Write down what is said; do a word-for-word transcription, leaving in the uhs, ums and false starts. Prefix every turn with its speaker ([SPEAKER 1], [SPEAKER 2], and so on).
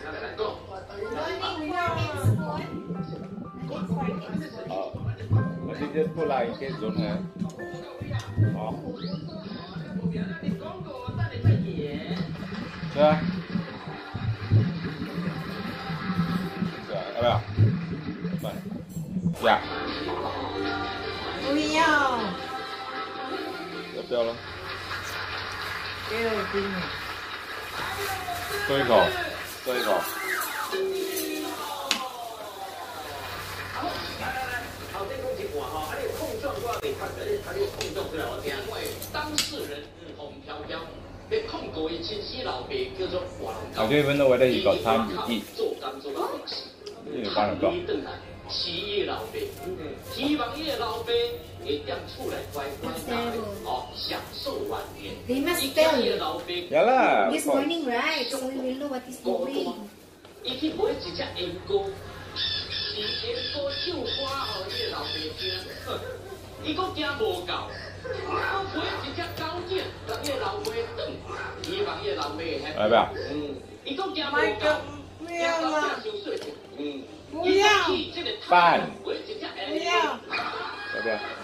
[SPEAKER 1] I think just put like in case don't have. Oh. 对啊。对啊，要不要？对。呀。
[SPEAKER 2] 不要。
[SPEAKER 1] 要不要了？
[SPEAKER 2] 给我冰。
[SPEAKER 1] 喝一口，喝一口。 I don't even know whether he got time to eat. You can't go. 企业老爸，希望伊个老爸会踮厝内乖乖哦，享受晚年。
[SPEAKER 2] They must tell you.
[SPEAKER 1] Yeah lah.
[SPEAKER 2] This morning, right? So we will know what is doing.
[SPEAKER 3] 伊去买一只烟膏，伊烟膏唱歌互伊个老爸听，伊讲惊无够。 我买一只狗仔，让伊个老爸转，希望伊个老爸会。
[SPEAKER 1] 来不要？
[SPEAKER 3] 嗯，伊讲惊无够，
[SPEAKER 2] 不要了。
[SPEAKER 3] 嗯，
[SPEAKER 2] 不要。
[SPEAKER 1] 饭。
[SPEAKER 3] 买一只
[SPEAKER 2] 不要。
[SPEAKER 1] 要不要？